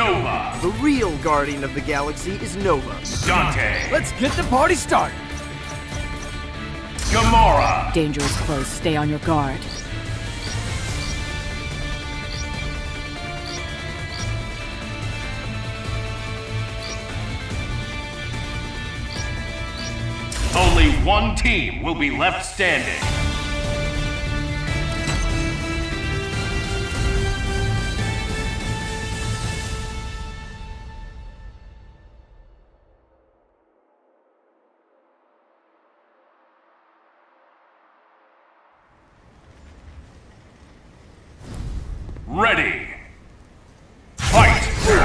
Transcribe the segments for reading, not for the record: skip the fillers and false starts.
Nova. The real guardian of the galaxy is Nova. Dante. Let's get the party started. Gamora. Danger is close. Stay on your guard. Only one team will be left standing. Ready. Fight!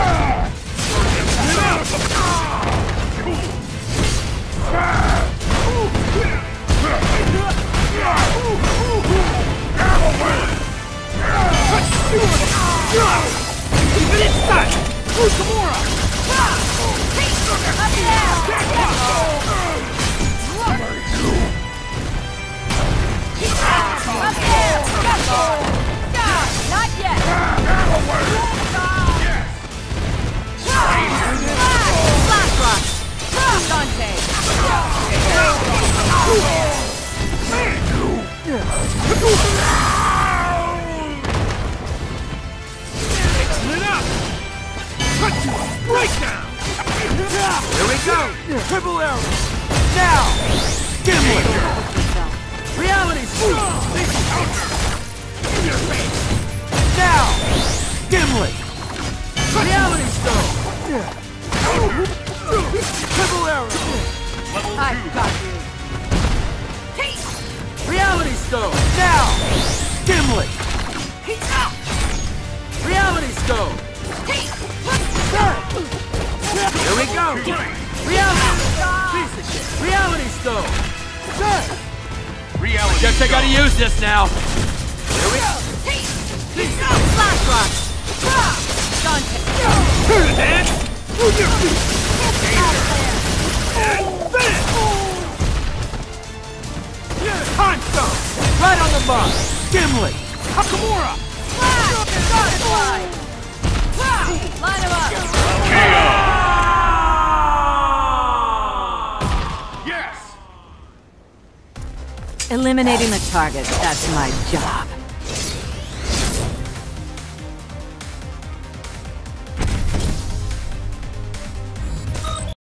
Keep it inside! Who's Gamora? Not yet! Flash Rock! Dante! Lit up! Cut to a breakdown! Here we go! Triple arrow! Now! Gimli! Reality Stone! In your face! Now! Gimli! Reality Stone! Triple arrow! I've got you! Reality Stone! Now! Gimli! Reality Stone! Here we go! Reality Stone! Reality. Guess I gotta use this now! Here we go! Flash Rock! Dante! Turn it, Dan! Time Stone! Right on the mark! Gimli! Gamora! Flash! Starfly! Line him up! Yes. Eliminating the target, that's my job.